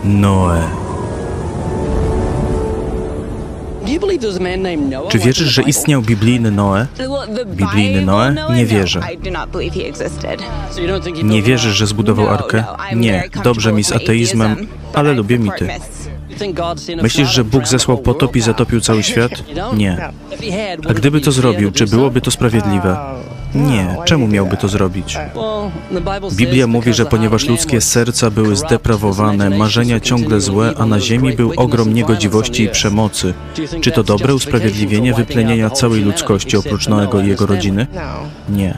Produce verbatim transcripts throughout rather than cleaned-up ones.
Noe. Czy wierzysz, że istniał biblijny Noe? Biblijny Noe? Nie wierzę. Nie wierzysz, że zbudował arkę? Nie. Dobrze mi z ateizmem, ale lubię mity. Myślisz, że Bóg zesłał potop i zatopił cały świat? Nie. A gdyby to zrobił, czy byłoby to sprawiedliwe? Nie. Czemu miałby to zrobić? Biblia mówi, że ponieważ ludzkie serca były zdeprawowane, marzenia ciągle złe, a na ziemi był ogrom niegodziwości i przemocy. Czy to dobre usprawiedliwienie wyplenienia całej ludzkości oprócz Noego i jego rodziny? Nie.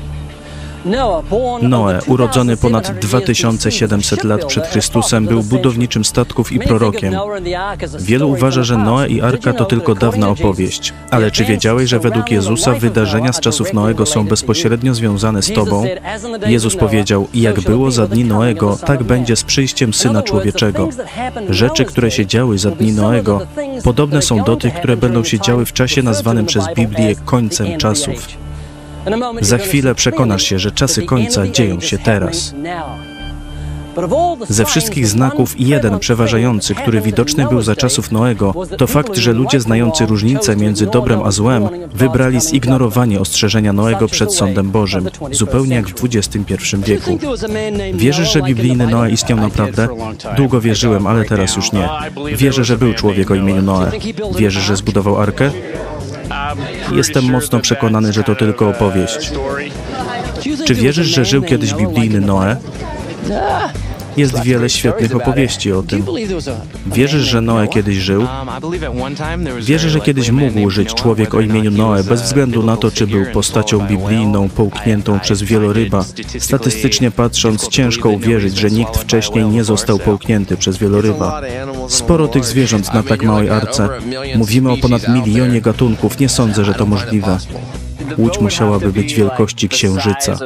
Noe, urodzony ponad dwa tysiące siedemset lat przed Chrystusem, był budowniczym statków i prorokiem. Wielu uważa, że Noe i Arka to tylko dawna opowieść. Ale czy wiedziałeś, że według Jezusa wydarzenia z czasów Noego są bezpośrednio związane z Tobą? Jezus powiedział, jak było za dni Noego, tak będzie z przyjściem Syna Człowieczego. Rzeczy, które się działy za dni Noego, podobne są do tych, które będą się działy w czasie nazwanym przez Biblię końcem czasów. Za chwilę przekonasz się, że czasy końca dzieją się teraz. Ze wszystkich znaków jeden przeważający, który widoczny był za czasów Noego, to fakt, że ludzie znający różnicę między dobrem a złem wybrali zignorowanie ostrzeżenia Noego przed sądem Bożym, zupełnie jak w dwudziestym pierwszym wieku. Wierzysz, że biblijny Noe istniał naprawdę? Długo wierzyłem, ale teraz już nie. Wierzę, że był człowiek o imieniu Noe. Wierzysz, że zbudował arkę? Jestem mocno przekonany, że to tylko opowieść. Czy wierzysz, że żył kiedyś biblijny Noe? Jest wiele świetnych opowieści o tym. Wierzysz, że Noe kiedyś żył? Wierzę, że kiedyś mógł żyć człowiek o imieniu Noe, bez względu na to, czy był postacią biblijną, połkniętą przez wieloryba. Statystycznie patrząc, ciężko uwierzyć, że nikt wcześniej nie został połknięty przez wieloryba. Sporo tych zwierząt na tak małej arce. Mówimy o ponad milionie gatunków, nie sądzę, że to możliwe. Łódź musiałaby być wielkości księżyca.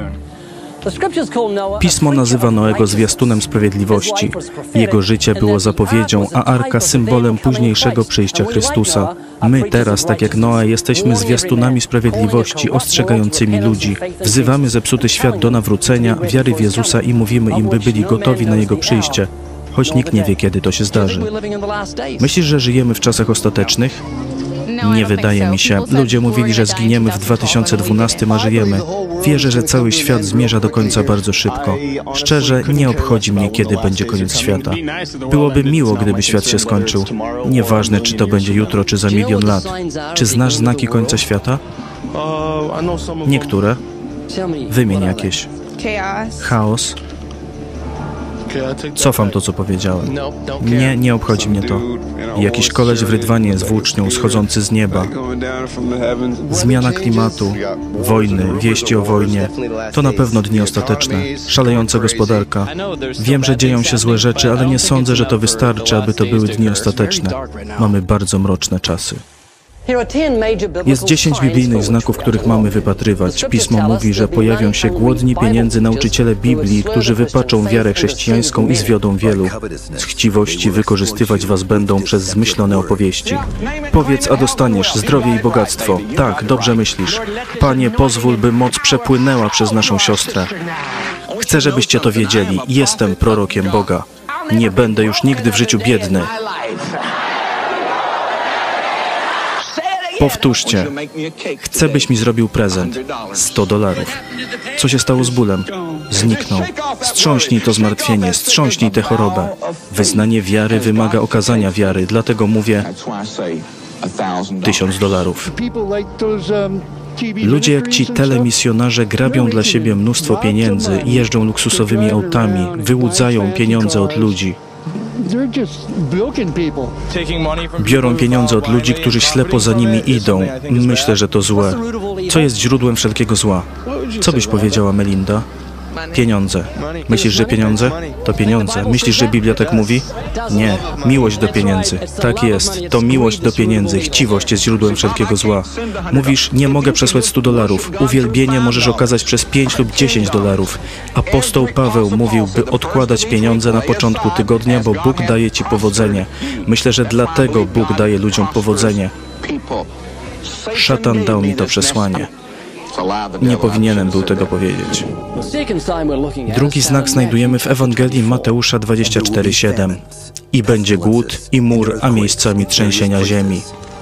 Pismo nazywa Noego zwiastunem sprawiedliwości. Jego życie było zapowiedzią, a arka symbolem późniejszego przyjścia Chrystusa. My teraz, tak jak Noe, jesteśmy zwiastunami sprawiedliwości, ostrzegającymi ludzi. Wzywamy zepsuty świat do nawrócenia, wiary w Jezusa i mówimy im, by byli gotowi na Jego przyjście, choć nikt nie wie, kiedy to się zdarzy. Myślisz, że żyjemy w czasach ostatecznych? Nie wydaje mi się. Ludzie mówili, że zginiemy w dwa tysiące dwunastym, a żyjemy. Wierzę, że cały świat zmierza do końca bardzo szybko. Szczerze, nie obchodzi mnie, kiedy będzie koniec świata. Byłoby miło, gdyby świat się skończył. Nieważne, czy to będzie jutro, czy za milion lat. Czy znasz znaki końca świata? Niektóre. Wymień jakieś. Chaos. Cofam to, co powiedziałem. Nie, nie obchodzi mnie to. Jakiś koleś w rydwanie jest włócznią schodzący z nieba. Zmiana klimatu, wojny, wieści o wojnie. To na pewno dni ostateczne. Szalejąca gospodarka. Wiem, że dzieją się złe rzeczy, ale nie sądzę, że to wystarczy, aby to były dni ostateczne. Mamy bardzo mroczne czasy. Jest dziesięć biblijnych znaków, których mamy wypatrywać. Pismo mówi, że pojawią się głodni pieniędzy nauczyciele Biblii, którzy wypaczą wiarę chrześcijańską i zwiodą wielu. Z chciwości wykorzystywać was będą przez zmyślone opowieści. Powiedz, a dostaniesz zdrowie i bogactwo. Tak, dobrze myślisz. Panie, pozwól, by moc przepłynęła przez naszą siostrę. Chcę, żebyście to wiedzieli. Jestem prorokiem Boga. Nie będę już nigdy w życiu biedny. Powtórzcie. Chcę, byś mi zrobił prezent. sto dolarów. Co się stało z bólem? Zniknął. Strząśnij to zmartwienie, strząśnij tę chorobę. Wyznanie wiary wymaga okazania wiary, dlatego mówię tysiąc dolarów. Ludzie jak ci telemisjonarze grabią dla siebie mnóstwo pieniędzy, jeżdżą luksusowymi autami, wyłudzają pieniądze od ludzi. Biorą pieniądze od ludzi, którzy ślepo za nimi idą. Myślę, że to złe. Co jest źródłem wszelkiego zła? Co byś powiedziała, Melinda? Pieniądze. Myślisz, że pieniądze? To pieniądze. Myślisz, że Biblia tak mówi? Nie. Miłość do pieniędzy. Tak jest. To miłość do pieniędzy. Chciwość jest źródłem wszelkiego zła. Mówisz, nie mogę przesłać stu dolarów. Uwielbienie możesz okazać przez pięć lub dziesięć dolarów. Apostoł Paweł mówił, by odkładać pieniądze na początku tygodnia, bo Bóg daje ci powodzenie. Myślę, że dlatego Bóg daje ludziom powodzenie. Szatan dał mi to przesłanie. Nie powinienem był tego powiedzieć. Drugi znak znajdujemy w Ewangelii Mateusza dwadzieścia cztery siedem. I będzie głód i mór, a miejscami trzęsienia ziemi.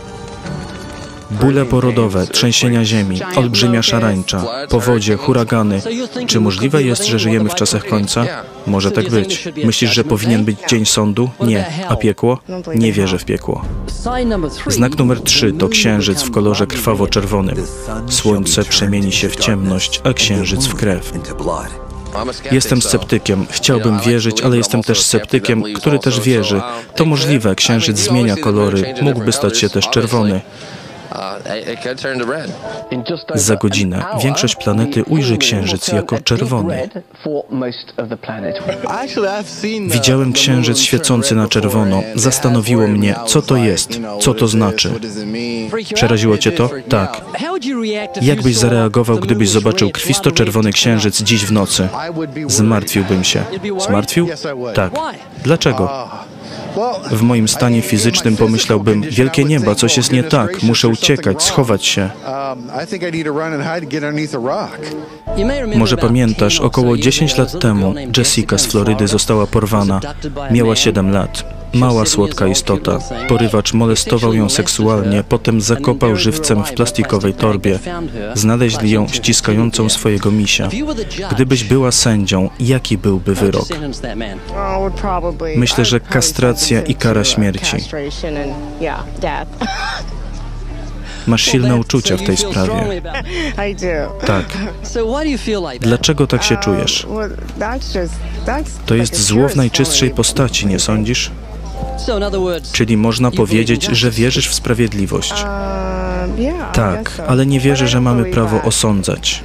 Bóle porodowe, trzęsienia ziemi, olbrzymia szarańcza, powodzie, huragany. Czy możliwe jest, że żyjemy w czasach końca? Może tak być. Myślisz, że powinien być dzień sądu? Nie. A piekło? Nie wierzę w piekło. Znak numer trzy to księżyc w kolorze krwawo-czerwonym. Słońce przemieni się w ciemność, a księżyc w krew. Jestem sceptykiem. Chciałbym wierzyć, ale jestem też sceptykiem, który też wierzy. To możliwe, księżyc zmienia kolory, mógłby stać się też czerwony. Za godzinę większość planety ujrzy księżyc jako czerwony. Widziałem księżyc świecący na czerwono. Zastanowiło mnie, co to jest, co to znaczy. Przeraziło cię to? Tak. Jak byś zareagował, gdybyś zobaczył krwisto-czerwony księżyc dziś w nocy? Zmartwiłbym się. Zmartwił? Tak. Dlaczego? W moim stanie fizycznym pomyślałbym, wielkie nieba, coś jest nie tak, muszę uciekać, schować się. Może pamiętasz, około dziesięć lat temu Jessica z Florydy została porwana. Miała siedem lat. Mała, słodka istota. Porywacz molestował ją seksualnie, potem zakopał żywcem w plastikowej torbie. Znaleźli ją ściskającą swojego misia. Gdybyś była sędzią, jaki byłby wyrok? Myślę, że kastracja i kara śmierci. Masz silne uczucia w tej sprawie. Tak. Dlaczego tak się czujesz? To jest zło w najczystszej postaci, nie sądzisz? Czyli można powiedzieć, że wierzysz w sprawiedliwość. Tak, ale nie wierzę, że mamy prawo osądzać.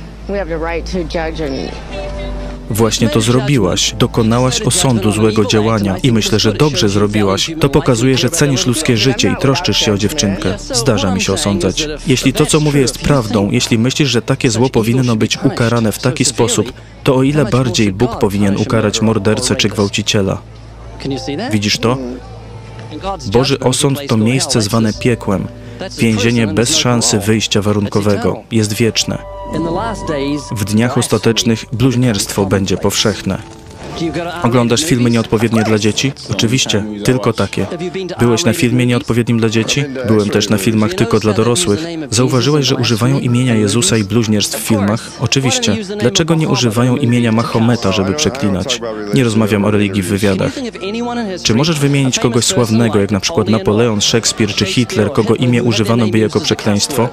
Właśnie to zrobiłaś. Dokonałaś osądu złego działania i myślę, że dobrze zrobiłaś. To pokazuje, że cenisz ludzkie życie i troszczysz się o dziewczynkę. Zdarza mi się osądzać. Jeśli to, co mówię, jest prawdą, jeśli myślisz, że takie zło powinno być ukarane w taki sposób, to o ile bardziej Bóg powinien ukarać mordercę czy gwałciciela. Widzisz to? Boży osąd to miejsce zwane piekłem. Więzienie bez szansy wyjścia warunkowego. Jest wieczne. W dniach ostatecznych bluźnierstwo będzie powszechne. Oglądasz filmy nieodpowiednie dla dzieci? Oczywiście, tylko takie. Byłeś na filmie nieodpowiednim dla dzieci? Byłem też na filmach tylko dla dorosłych. Zauważyłeś, że używają imienia Jezusa i bluźnierstw w filmach? Oczywiście. Dlaczego nie używają imienia Mahometa, żeby przeklinać? Nie rozmawiam o religii w wywiadach. Czy możesz wymienić kogoś sławnego, jak na przykład Napoleon, Szekspir czy Hitler, kogo imię używano by jako przekleństwo?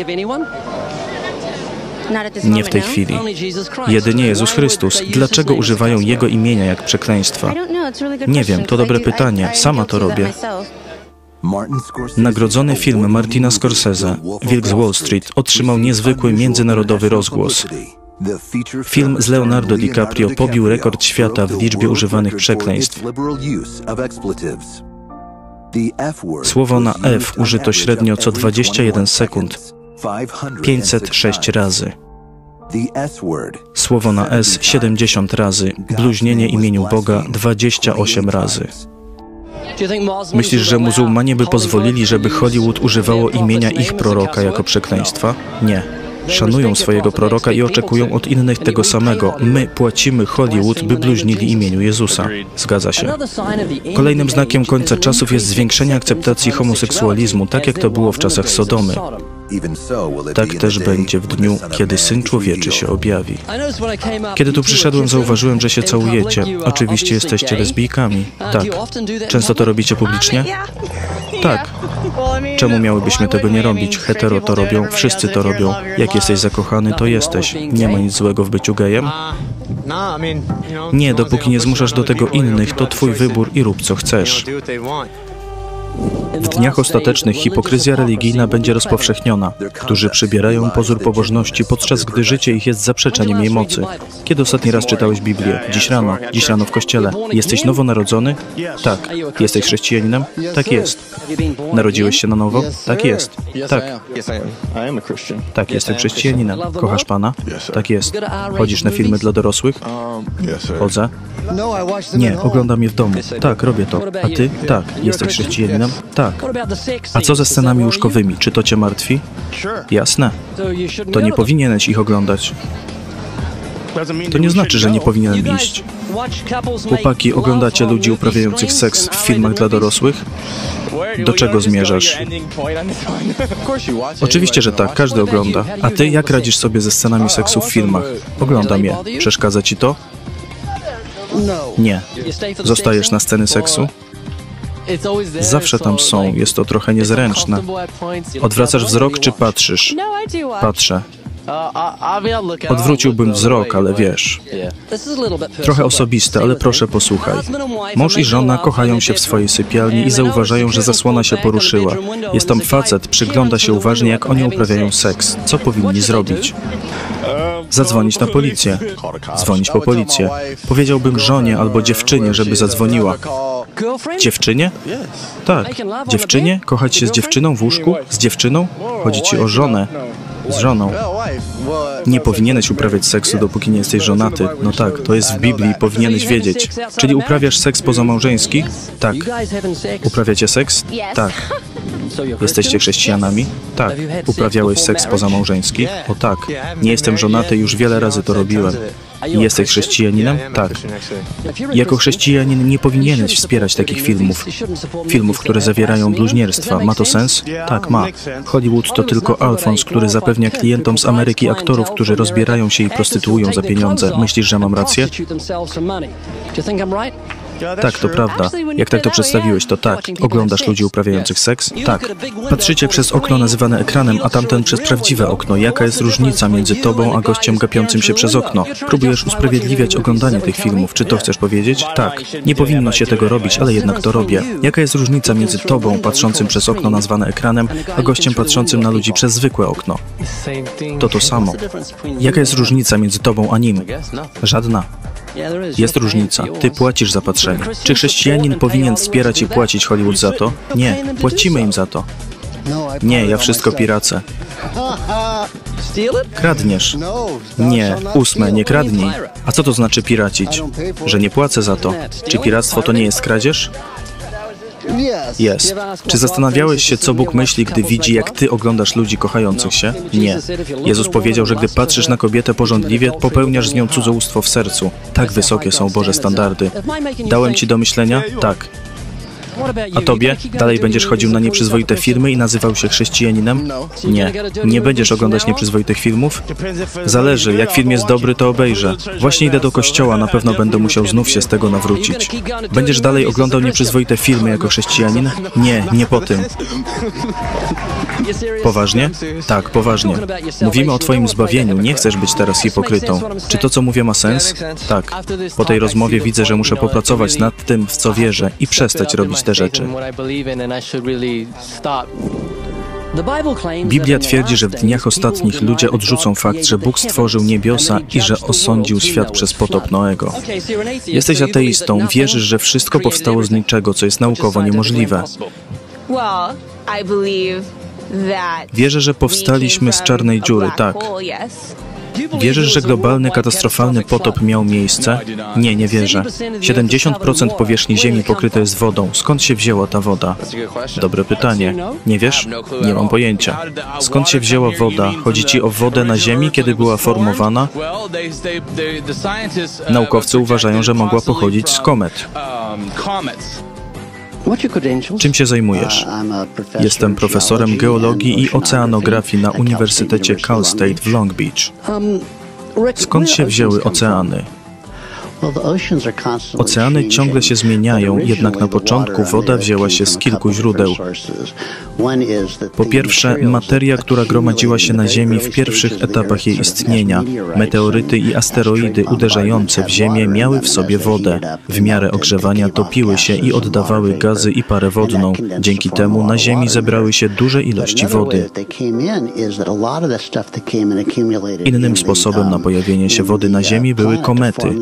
Nie w tej chwili. Jedynie Jezus Chrystus. Dlaczego używają Jego imienia jak przekleństwa? Nie wiem, to dobre pytanie. Sama to robię. Nagrodzony film Martina Scorsese, Wilk z Wall Street, otrzymał niezwykły międzynarodowy rozgłos. Film z Leonardo DiCaprio pobił rekord świata w liczbie używanych przekleństw. Słowo na F użyto średnio co dwadzieścia jeden sekund. pięćset sześć razy. Słowo na S siedemdziesiąt razy. Bluźnienie imieniu Boga dwadzieścia osiem razy. Myślisz, że muzułmanie by pozwolili, żeby Hollywood używało imienia ich proroka jako przekleństwa? Nie. Szanują swojego proroka i oczekują od innych tego samego. My płacimy Hollywood, by bluźnili imieniu Jezusa. Zgadza się. Kolejnym znakiem końca czasów jest zwiększenie akceptacji homoseksualizmu, tak jak to było w czasach Sodomy. Tak też będzie w dniu, kiedy Syn Człowieczy się objawi. Kiedy tu przyszedłem, zauważyłem, że się całujecie. Oczywiście jesteście lesbijkami. Tak. Często to robicie publicznie? Tak. Czemu miałybyśmy tego nie robić? Hetero to robią, wszyscy to robią. Jak jesteś zakochany, to jesteś. Nie ma nic złego w byciu gejem? Nie, dopóki nie zmuszasz do tego innych, to twój wybór i rób co chcesz. W dniach ostatecznych hipokryzja religijna będzie rozpowszechniona, którzy przybierają pozór pobożności, podczas gdy życie ich jest zaprzeczeniem jej mocy. Kiedy ostatni raz czytałeś Biblię? Dziś rano. Dziś rano w kościele. Jesteś nowonarodzony? Tak. Jesteś chrześcijaninem? Tak jest. Narodziłeś się na nowo? Tak jest. Tak. Tak, jestem chrześcijaninem. Kochasz Pana? Tak jest. Chodzisz na filmy dla dorosłych? Chodzę. Nie, oglądam je w domu. Tak, robię to. A ty? Tak. Jesteś chrześcijaninem? Tak. A co ze scenami łóżkowymi? Czy to cię martwi? Jasne. To nie powinieneś ich oglądać. To nie znaczy, że nie powinienem iść. Chłopaki, oglądacie ludzi uprawiających seks w filmach dla dorosłych? Do czego zmierzasz? Oczywiście, że tak, każdy ogląda. A ty jak radzisz sobie ze scenami seksu w filmach? Oglądam je. Przeszkadza ci to? Nie. Zostajesz na sceny seksu? Zawsze tam są, jest to trochę niezręczne. Odwracasz wzrok czy patrzysz? Patrzę. Odwróciłbym wzrok, ale wiesz. Trochę osobiste, ale proszę posłuchaj. Mąż i żona kochają się w swojej sypialni i zauważają, że zasłona się poruszyła. Jest tam facet, przygląda się uważnie, jak oni uprawiają seks. Co powinni zrobić? Zadzwonić na policję. Dzwonić po policję. Powiedziałbym żonie albo dziewczynie, żeby zadzwoniła. Dziewczynie? Tak. Dziewczynie? Kochać się z dziewczyną w łóżku? Z dziewczyną? Chodzi ci o żonę. Z żoną. Nie powinieneś uprawiać seksu, dopóki nie jesteś żonaty. No tak, to jest w Biblii, powinieneś wiedzieć. Czyli uprawiasz seks pozamałżeński? Tak. Uprawiacie seks? Tak. Jesteście chrześcijanami? Tak. Uprawiałeś seks pozamałżeński? O tak. Nie jestem żonaty, już wiele razy to robiłem. Jesteś chrześcijaninem? Tak. Jako chrześcijanin nie powinieneś wspierać takich filmów. Filmów, które zawierają bluźnierstwa. Ma to sens? Tak, ma. Hollywood to tylko Alfons, który zapewnia klientom z Ameryki aktorów, którzy rozbierają się i prostytuują za pieniądze. Myślisz, że mam rację? Tak, to prawda. Jak tak to przedstawiłeś, to tak. Oglądasz ludzi uprawiających seks? Tak. Patrzycie przez okno nazywane ekranem, a tamten przez prawdziwe okno. Jaka jest różnica między tobą a gościem gapiącym się przez okno? Próbujesz usprawiedliwiać oglądanie tych filmów. Czy to chcesz powiedzieć? Tak. Nie powinno się tego robić, ale jednak to robię. Jaka jest różnica między tobą, patrzącym przez okno nazwane ekranem, a gościem patrzącym na ludzi przez zwykłe okno? To to samo. Jaka jest różnica między tobą a nim? Żadna. Jest różnica. Ty płacisz za patrzenie. Czy chrześcijanin powinien wspierać i płacić Hollywood za to? Nie. Płacimy im za to. Nie, ja wszystko piracę. Kradniesz. Nie. Ósme, nie kradnij. A co to znaczy piracić? Że nie płacę za to. Czy piractwo to nie jest kradzież? Jest. Czy zastanawiałeś się, co Bóg myśli, gdy widzi, jak ty oglądasz ludzi kochających się? Nie. Jezus powiedział, że gdy patrzysz na kobietę pożądliwie, popełniasz z nią cudzołóstwo w sercu. Tak wysokie są Boże standardy. Dałem ci do myślenia? Tak. A tobie? Dalej będziesz chodził na nieprzyzwoite filmy i nazywał się chrześcijaninem? Nie. Nie będziesz oglądać nieprzyzwoitych filmów? Zależy. Jak film jest dobry, to obejrzę. Właśnie idę do kościoła, na pewno będę musiał znów się z tego nawrócić. Będziesz dalej oglądał nieprzyzwoite filmy jako chrześcijanin? Nie, nie po tym. Poważnie? Tak, poważnie. Mówimy o twoim zbawieniu, nie chcesz być teraz hipokrytą. Czy to, co mówię, ma sens? Tak. Po tej rozmowie widzę, że muszę popracować nad tym, w co wierzę i przestać robić te rzeczy. Biblia twierdzi, że w dniach ostatnich ludzie odrzucą fakt, że Bóg stworzył niebiosa i że osądził świat przez potop Noego. Jesteś ateistą, wierzysz, że wszystko powstało z niczego, co jest naukowo niemożliwe. Wierzę, że powstaliśmy z czarnej dziury, tak. Wierzysz, że globalny, katastrofalny potop miał miejsce? Nie, nie wierzę. siedemdziesiąt procent powierzchni Ziemi pokryte jest wodą. Skąd się wzięła ta woda? Dobre pytanie. Nie wiesz? Nie mam pojęcia. Skąd się wzięła woda? Chodzi ci o wodę na Ziemi, kiedy była formowana? Naukowcy uważają, że mogła pochodzić z komet. Czym się zajmujesz? Jestem profesorem geologii i oceanografii na Uniwersytecie Cal State w Long Beach. Skąd się wzięły oceany? Oceany ciągle się zmieniają, jednak na początku woda wzięła się z kilku źródeł. Po pierwsze, materia, która gromadziła się na Ziemi w pierwszych etapach jej istnienia. Meteoryty i asteroidy uderzające w Ziemię miały w sobie wodę. W miarę ogrzewania topiły się i oddawały gazy i parę wodną. Dzięki temu na Ziemi zebrały się duże ilości wody. Innym sposobem na pojawienie się wody na Ziemi były komety.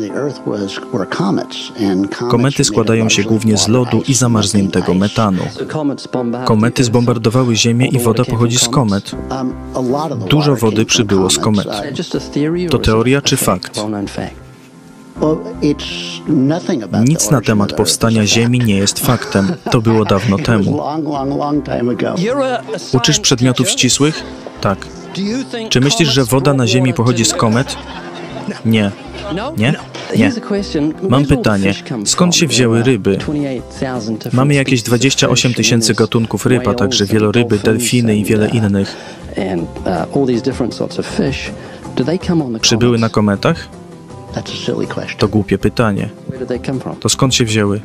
Komety składają się głównie z lodu i zamarzniętego metanu. Komety zbombardowały Ziemię i woda pochodzi z komet. Dużo wody przybyło z komet. To teoria czy fakt? Nic na temat powstania Ziemi nie jest faktem. To było dawno temu. Uczysz przedmiotów ścisłych? Tak. Czy myślisz, że woda na Ziemi pochodzi z komet? Nie. Nie? Nie. Mam pytanie. Skąd się wzięły ryby? Mamy jakieś dwadzieścia osiem tysięcy gatunków ryb, a także wieloryby, delfiny i wiele innych. Przybyły na kometach? To głupie pytanie. To skąd się wzięły?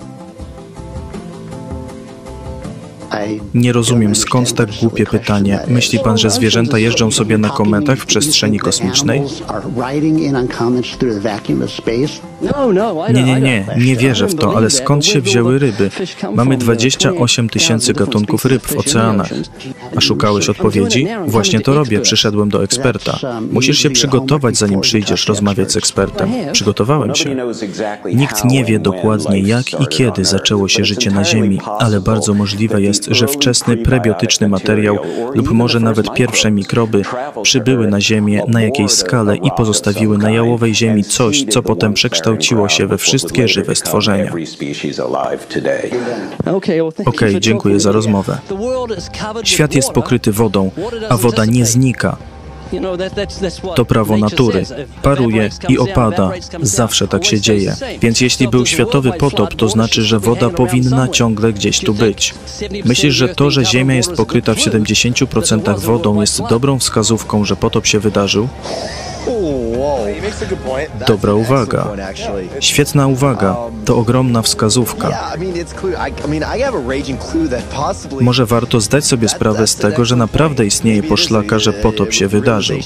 Nie rozumiem, skąd tak głupie pytanie. Myśli pan, że zwierzęta jeżdżą sobie na kometach w przestrzeni kosmicznej? Nie, nie, nie. Nie wierzę w to, ale skąd się wzięły ryby? Mamy dwadzieścia osiem tysięcy gatunków ryb w oceanach. A szukałeś odpowiedzi? Właśnie to robię. Przyszedłem do eksperta. Musisz się przygotować, zanim przyjdziesz rozmawiać z ekspertem. Przygotowałem się. Nikt nie wie dokładnie, jak i kiedy zaczęło się życie na Ziemi, ale bardzo możliwe jest, że wczesny prebiotyczny materiał lub może nawet pierwsze mikroby przybyły na Ziemię na jakiejś skale i pozostawiły na jałowej Ziemi coś, co potem przekształciło się we wszystkie żywe stworzenia. Okej, dziękuję za rozmowę. Świat jest pokryty wodą, a woda nie znika. To prawo natury. Paruje i opada. Zawsze tak się dzieje. Więc jeśli był światowy potop, to znaczy, że woda powinna ciągle gdzieś tu być. Myślisz, że to, że Ziemia jest pokryta w siedemdziesięciu procentach wodą, jest dobrą wskazówką, że potop się wydarzył? Dobra uwaga. Świetna uwaga. To ogromna wskazówka. Może warto zdać sobie sprawę z tego, że naprawdę istnieje poszlaka, że potop się wydarzył.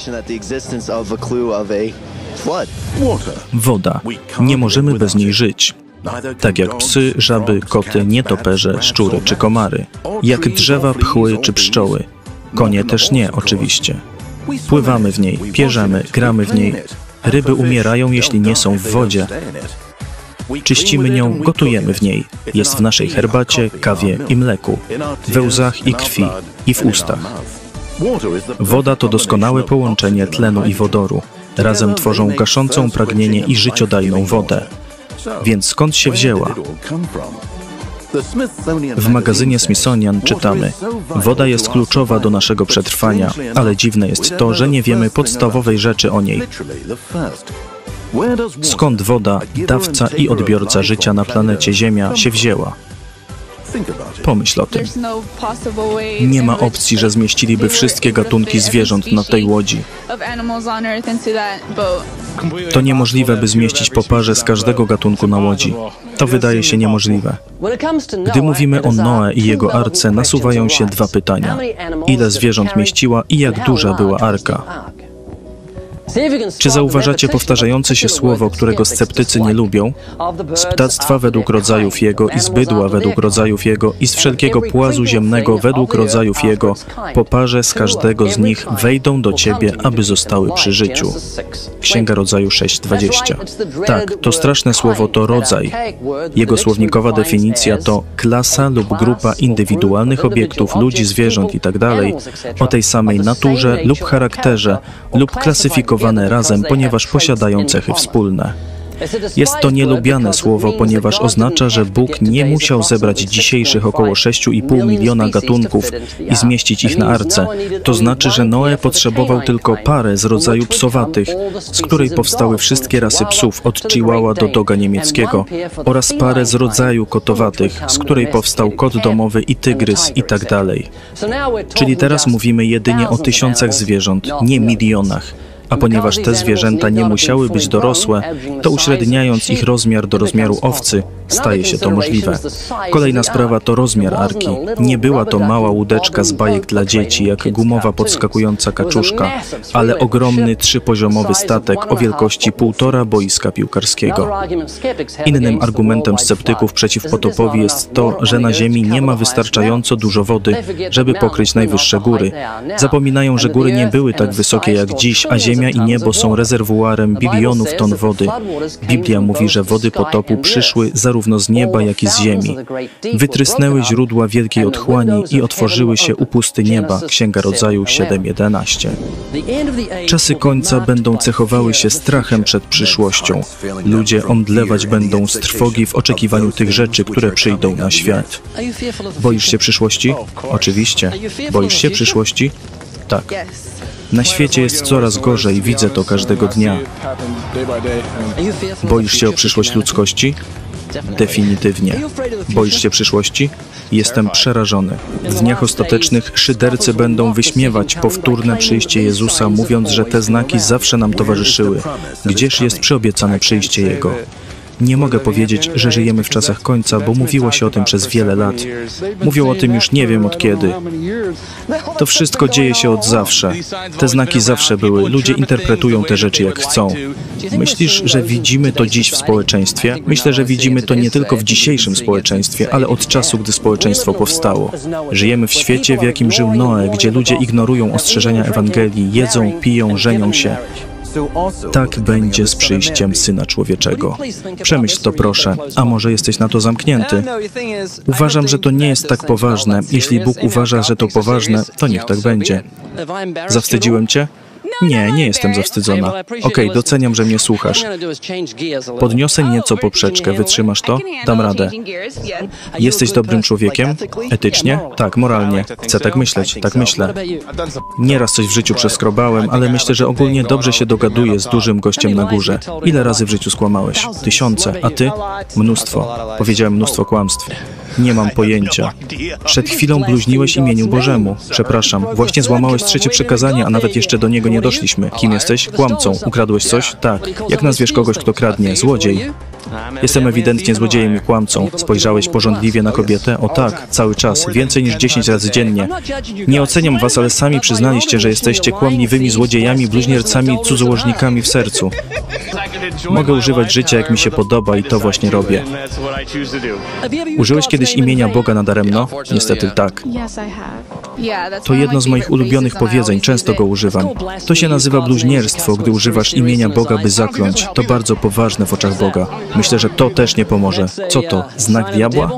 Woda. Nie możemy bez niej żyć. Tak jak psy, żaby, koty, nietoperze, szczury czy komary. Jak drzewa, pchły czy pszczoły. Konie też nie, oczywiście. Pływamy w niej, pierzemy, gramy w niej. Ryby umierają, jeśli nie są w wodzie. Czyścimy nią, gotujemy w niej. Jest w naszej herbacie, kawie i mleku, we łzach i krwi i w ustach. Woda to doskonałe połączenie tlenu i wodoru. Razem tworzą gaszącą pragnienie i życiodajną wodę. Więc skąd się wzięła? W magazynie Smithsonian czytamy: woda jest kluczowa do naszego przetrwania, ale dziwne jest to, że nie wiemy podstawowej rzeczy o niej. Skąd woda, dawca i odbiorca życia na planecie Ziemia, się wzięła? Pomyśl o tym. Nie ma opcji, że zmieściliby wszystkie gatunki zwierząt na tej łodzi. To niemożliwe, by zmieścić po parze z każdego gatunku na łodzi. To wydaje się niemożliwe. Gdy mówimy o Noe i jego arce, nasuwają się dwa pytania. Ile zwierząt mieściła i jak duża była arka? Czy zauważacie powtarzające się słowo, którego sceptycy nie lubią? Z ptactwa według rodzajów jego i z bydła według rodzajów jego i z wszelkiego płazu ziemnego według rodzajów jego, po parze z każdego z nich wejdą do ciebie, aby zostały przy życiu. Księga Rodzaju sześć dwadzieścia. Tak, to straszne słowo to rodzaj. Jego słownikowa definicja to klasa lub grupa indywidualnych obiektów, ludzi, zwierząt itd. o tej samej naturze lub charakterze lub klasyfikowanych razem, ponieważ posiadają cechy wspólne. Jest to nielubiane słowo, ponieważ oznacza, że Bóg nie musiał zebrać dzisiejszych około sześć i pół miliona gatunków i zmieścić ich na arce. To znaczy, że Noe potrzebował tylko parę z rodzaju psowatych, z której powstały wszystkie rasy psów od Chihuahua do doga niemieckiego, oraz parę z rodzaju kotowatych, z której powstał kot domowy i tygrys i tak dalej. Czyli teraz mówimy jedynie o tysiącach zwierząt, nie milionach. A ponieważ te zwierzęta nie musiały być dorosłe, to uśredniając ich rozmiar do rozmiaru owcy, staje się to możliwe. Kolejna sprawa to rozmiar arki. Nie była to mała łódeczka z bajek dla dzieci, jak gumowa podskakująca kaczuszka, ale ogromny trzypoziomowy statek o wielkości półtora boiska piłkarskiego. Innym argumentem sceptyków przeciw potopowi jest to, że na Ziemi nie ma wystarczająco dużo wody, żeby pokryć najwyższe góry. Zapominają, że góry nie były tak wysokie jak dziś, a Ziemia Ziemia i niebo są rezerwuarem bilionów ton wody. Biblia mówi, że wody potopu przyszły zarówno z nieba, jak i z ziemi. Wytrysnęły źródła wielkiej otchłani i otworzyły się upusty nieba. Księga Rodzaju siedem jedenaście. Czasy końca będą cechowały się strachem przed przyszłością. Ludzie omdlewać będą z trwogi w oczekiwaniu tych rzeczy, które przyjdą na świat. Boisz się przyszłości? Oczywiście. Boisz się przyszłości? Tak. Na świecie jest coraz gorzej, widzę to każdego dnia. Boisz się o przyszłość ludzkości? Definitywnie. Boisz się przyszłości? Jestem przerażony. W dniach ostatecznych szydercy będą wyśmiewać powtórne przyjście Jezusa, mówiąc, że te znaki zawsze nam towarzyszyły. Gdzież jest przyobiecane przyjście Jego? Nie mogę powiedzieć, że żyjemy w czasach końca, bo mówiło się o tym przez wiele lat. Mówią o tym już nie wiem od kiedy. To wszystko dzieje się od zawsze. Te znaki zawsze były. Ludzie interpretują te rzeczy jak chcą. Myślisz, że widzimy to dziś w społeczeństwie? Myślę, że widzimy to nie tylko w dzisiejszym społeczeństwie, ale od czasu, gdy społeczeństwo powstało. Żyjemy w świecie, w jakim żył Noe, gdzie ludzie ignorują ostrzeżenia Ewangelii, jedzą, piją, żenią się. Tak będzie z przyjściem Syna Człowieczego. Przemyśl to, proszę. A może jesteś na to zamknięty? Uważam, że to nie jest tak poważne. Jeśli Bóg uważa, że to poważne, to niech tak będzie. Zawstydziłem cię? Nie, nie jestem zawstydzona. Okej, doceniam, że mnie słuchasz. Podniosę nieco poprzeczkę. Wytrzymasz to? Dam radę. Jesteś dobrym człowiekiem? Etycznie? Tak, moralnie. Chcę tak myśleć. Tak myślę. Nieraz coś w życiu przeskrobałem, ale myślę, że ogólnie dobrze się dogaduję z dużym gościem na górze. Ile razy w życiu skłamałeś? Tysiące. A ty? Mnóstwo. Powiedziałem mnóstwo kłamstw. Nie mam pojęcia. Przed chwilą bluźniłeś imieniu Bożemu. Przepraszam, właśnie złamałeś trzecie przykazanie, a nawet jeszcze do niego nie doszliśmy. Kim jesteś? Kłamcą. Ukradłeś coś? Tak. Jak nazwiesz kogoś, kto kradnie? Złodziej. Jestem ewidentnie złodziejem i kłamcą. Spojrzałeś pożądliwie na kobietę? O tak, cały czas. Więcej niż dziesięć razy dziennie. Nie oceniam was, ale sami przyznaliście, że jesteście kłamliwymi złodziejami, bluźniercami, cudzołożnikami w sercu. Mogę używać życia, jak mi się podoba i to właśnie robię. Użyłeś kiedyś imienia Boga nadaremno? Niestety tak. To jedno z moich ulubionych powiedzeń, często go używam. To się nazywa bluźnierstwo, gdy używasz imienia Boga, by zakląć. To bardzo poważne w oczach Boga. Myślę, że to też nie pomoże. Co to? Znak diabła?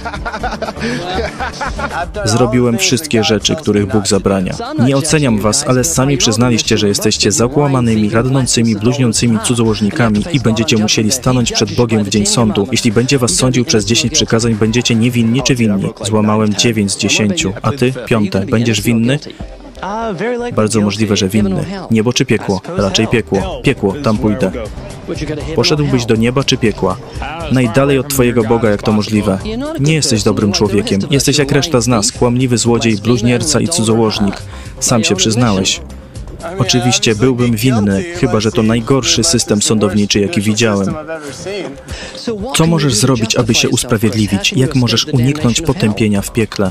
Zrobiłem wszystkie rzeczy, których Bóg zabrania. Nie oceniam was, ale sami przyznaliście, że jesteście zakłamanymi, radnącymi, bluźniącymi cudzołożnikami i będziecie musieli stanąć przed Bogiem w dzień sądu. Jeśli będzie was sądził przez dziesięć przykazań, będziecie niewinni czy winni? Złamałem dziewięć z dziesięciu, a ty? Piąte. Będziesz winny? Bardzo możliwe, że winny. Niebo czy piekło? Raczej piekło. Piekło, tam pójdę. Poszedłbyś do nieba czy piekła? Najdalej od twojego Boga, jak to możliwe. Nie jesteś dobrym człowiekiem. Jesteś jak reszta z nas, kłamliwy złodziej, bluźnierca i cudzołożnik. Sam się przyznałeś. Oczywiście byłbym winny, chyba że to najgorszy system sądowniczy, jaki widziałem. Co możesz zrobić, aby się usprawiedliwić? Jak możesz uniknąć potępienia w piekle?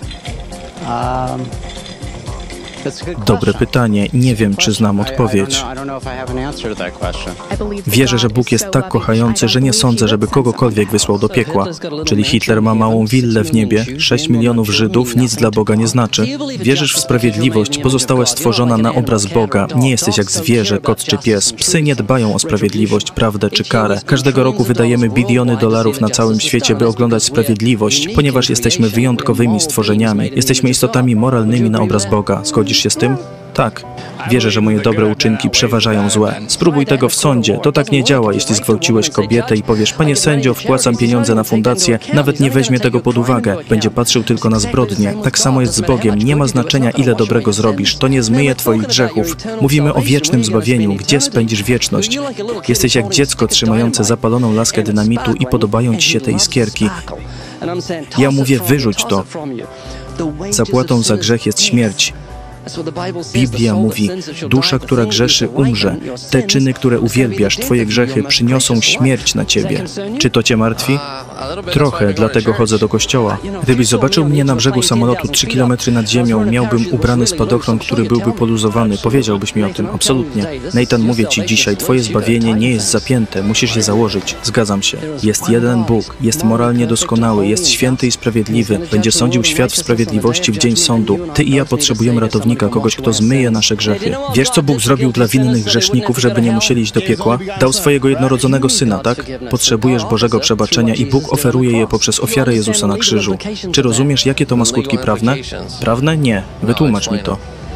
Dobre pytanie. Nie wiem, czy znam odpowiedź. Wierzę, że Bóg jest tak kochający, że nie sądzę, żeby kogokolwiek wysłał do piekła. Czyli Hitler ma małą willę w niebie, sześć milionów Żydów, nic dla Boga nie znaczy. Wierzysz w sprawiedliwość, bo zostałaś stworzona na obraz Boga. Nie jesteś jak zwierzę, kot czy pies. Psy nie dbają o sprawiedliwość, prawdę czy karę. Każdego roku wydajemy biliony dolarów na całym świecie, by oglądać sprawiedliwość, ponieważ jesteśmy wyjątkowymi stworzeniami. Jesteśmy istotami moralnymi na obraz Boga. Zgodzisz się z tym? Tak. Wierzę, że moje dobre uczynki przeważają złe. Spróbuj tego w sądzie. To tak nie działa, jeśli zgwałciłeś kobietę i powiesz: panie sędzio, wpłacam pieniądze na fundację, nawet nie weźmie tego pod uwagę. Będzie patrzył tylko na zbrodnię. Tak samo jest z Bogiem. Nie ma znaczenia, ile dobrego zrobisz. To nie zmyje twoich grzechów. Mówimy o wiecznym zbawieniu. Gdzie spędzisz wieczność? Jesteś jak dziecko trzymające zapaloną laskę dynamitu i podobają ci się te iskierki. Ja mówię: wyrzuć to. Zapłatą za grzech jest śmierć. Biblia mówi: dusza, która grzeszy, umrze. Te czyny, które uwielbiasz, twoje grzechy przyniosą śmierć na ciebie. Czy to cię martwi? Trochę, dlatego chodzę do kościoła. Gdybyś zobaczył mnie na brzegu samolotu trzy kilometry nad ziemią, miałbym ubrany spadochron, który byłby poluzowany. Powiedziałbyś mi o tym, absolutnie. Nathan, mówię ci dzisiaj, twoje zbawienie nie jest zapięte, musisz je założyć. Zgadzam się. Jest jeden Bóg, jest moralnie doskonały, jest święty i sprawiedliwy, będzie sądził świat w sprawiedliwości w dzień sądu. Ty i ja potrzebujemy ratownika, kogoś, kto zmyje nasze grzechy. Wiesz, co Bóg zrobił dla winnych grzeszników, żeby nie musieli iść do piekła? Dał swojego jednorodzonego Syna, tak? Potrzebujesz Bożego przebaczenia i Bóg oferuje je poprzez ofiarę Jezusa na krzyżu. Czy rozumiesz, jakie to ma skutki prawne? Prawne? Nie. Wytłumacz mi to.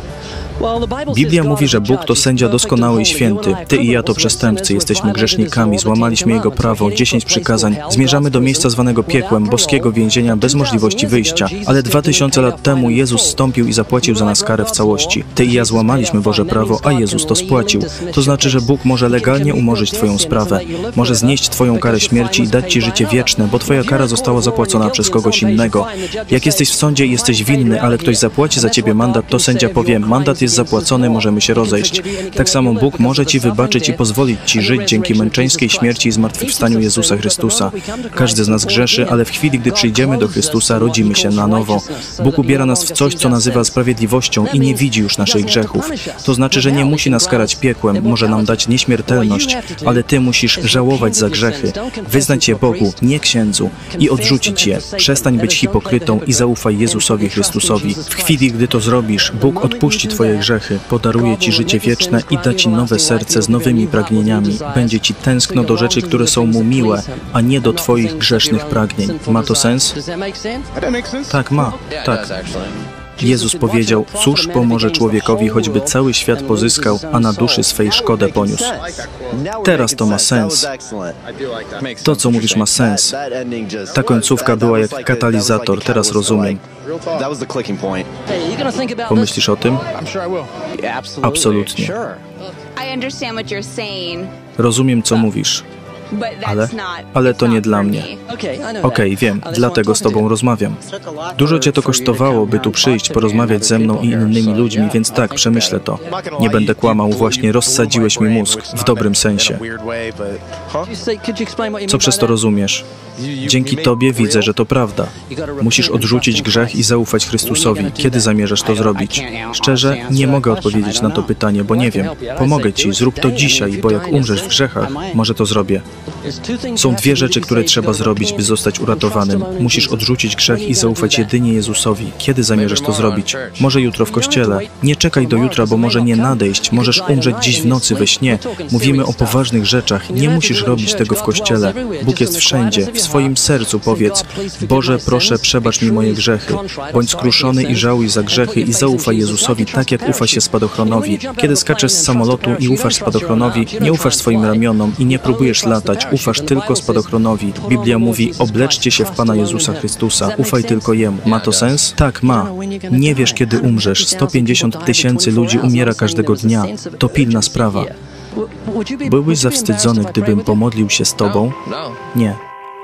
Biblia mówi, że Bóg to sędzia doskonały i święty. Ty i ja to przestępcy, jesteśmy grzesznikami, złamaliśmy Jego prawo, dziesięć przykazań. Zmierzamy do miejsca zwanego piekłem, boskiego więzienia bez możliwości wyjścia. Ale dwa tysiące lat temu Jezus zstąpił i zapłacił za nas karę w całości. Ty i ja złamaliśmy Boże prawo, a Jezus to spłacił. To znaczy, że Bóg może legalnie umorzyć Twoją sprawę. Może znieść Twoją karę śmierci i dać Ci życie wieczne, bo Twoja kara została zapłacona przez kogoś innego. Jak jesteś w sądzie i jesteś winny, ale ktoś zapłaci za Ciebie mandat, to sędzia powie, mandat jest zapłacony, możemy się rozejść. Tak samo Bóg może Ci wybaczyć i pozwolić Ci żyć dzięki męczeńskiej śmierci i zmartwychwstaniu Jezusa Chrystusa. Każdy z nas grzeszy, ale w chwili, gdy przyjdziemy do Chrystusa, rodzimy się na nowo. Bóg ubiera nas w coś, co nazywa sprawiedliwością i nie widzi już naszych grzechów. To znaczy, że nie musi nas karać piekłem, może nam dać nieśmiertelność, ale Ty musisz żałować za grzechy, wyznać je Bogu, nie księdzu i odrzucić je. Przestań być hipokrytą i zaufaj Jezusowi Chrystusowi. W chwili, gdy to zrobisz, Bóg odpuści Twoje grzechy, podaruje Ci życie wieczne i da Ci nowe serce z nowymi pragnieniami. Będzie Ci tęskno do rzeczy, które są Mu miłe, a nie do Twoich grzesznych pragnień. Ma to sens? Tak, ma. Tak. Jezus powiedział, cóż pomoże człowiekowi, choćby cały świat pozyskał, a na duszy swej szkodę poniósł. Teraz to ma sens. To, co mówisz, ma sens. Ta końcówka była jak katalizator, teraz rozumiem. Pomyślisz o tym? Absolutnie. Rozumiem, co mówisz. Ale, ale to nie dla mnie. Okej, okay, wiem, dlatego z Tobą rozmawiam. Dużo Cię to kosztowało, by tu przyjść, porozmawiać ze mną i innymi ludźmi, więc tak, przemyślę to. Nie będę kłamał, właśnie rozsadziłeś mi mózg, w dobrym sensie. Co przez to rozumiesz? Dzięki Tobie widzę, że to prawda. Musisz odrzucić grzech i zaufać Chrystusowi. Kiedy zamierzasz to zrobić? Szczerze, nie mogę odpowiedzieć na to pytanie, bo nie wiem. Pomogę Ci, zrób to dzisiaj, bo jak umrzesz w grzechach, może to zrobię. Są dwie rzeczy, które trzeba zrobić, by zostać uratowanym. Musisz odrzucić grzech i zaufać jedynie Jezusowi. Kiedy zamierzasz to zrobić? Może jutro w kościele. Nie czekaj do jutra, bo może nie nadejść. Możesz umrzeć dziś w nocy we śnie. Mówimy o poważnych rzeczach. Nie musisz robić tego w kościele. Bóg jest wszędzie. W swoim sercu powiedz, Boże, proszę, przebacz mi moje grzechy. Bądź skruszony i żałuj za grzechy i zaufaj Jezusowi tak, jak ufa się spadochronowi. Kiedy skaczesz z samolotu i ufasz spadochronowi, nie ufasz swoim ramionom i nie próbujesz latać, ufasz tylko spadochronowi. Biblia mówi, obleczcie się w Pana Jezusa Chrystusa, ufaj tylko Jemu. Ma to sens? Tak, ma. Nie wiesz, kiedy umrzesz. sto pięćdziesiąt tysięcy ludzi umiera każdego dnia. To pilna sprawa. Byłbyś zawstydzony, gdybym pomodlił się z Tobą? Nie.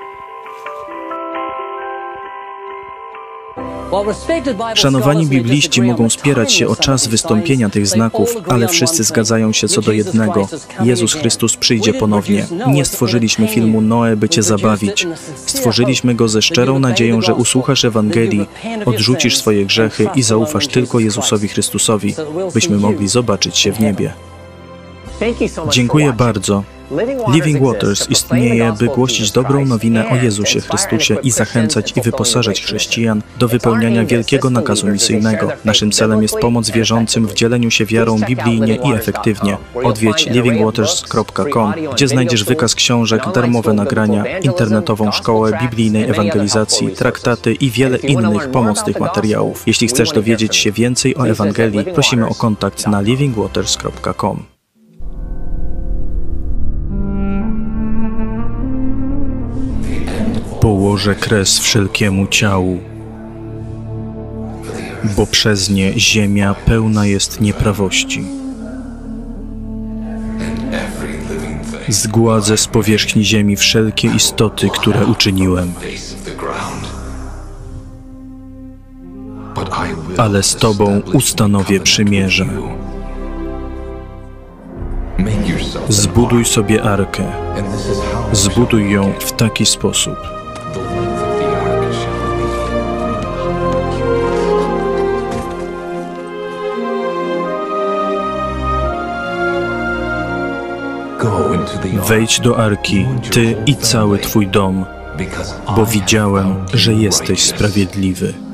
Szanowani bibliści mogą spierać się o czas wystąpienia tych znaków, ale wszyscy zgadzają się co do jednego. Jezus Chrystus przyjdzie ponownie. Nie stworzyliśmy filmu Noe, by Cię zabawić. Stworzyliśmy go ze szczerą nadzieją, że usłuchasz Ewangelii, odrzucisz swoje grzechy i zaufasz tylko Jezusowi Chrystusowi, byśmy mogli zobaczyć się w niebie. Dziękuję bardzo. Living Waters istnieje, by głosić dobrą nowinę o Jezusie Chrystusie i zachęcać i wyposażać chrześcijan do wypełniania wielkiego nakazu misyjnego. Naszym celem jest pomoc wierzącym w dzieleniu się wiarą biblijnie i efektywnie. Odwiedź living waters kropka com, gdzie znajdziesz wykaz książek, darmowe nagrania, internetową szkołę biblijnej ewangelizacji, traktaty i wiele innych pomocnych materiałów. Jeśli chcesz dowiedzieć się więcej o Ewangelii, prosimy o kontakt na living waters kropka com. Położę kres wszelkiemu ciału, bo przez nie ziemia pełna jest nieprawości. Zgładzę z powierzchni ziemi wszelkie istoty, które uczyniłem. Ale z Tobą ustanowię przymierze. Zbuduj sobie arkę. Zbuduj ją w taki sposób. Wejdź do arki, ty i cały twój dom, bo widziałem, że jesteś sprawiedliwy.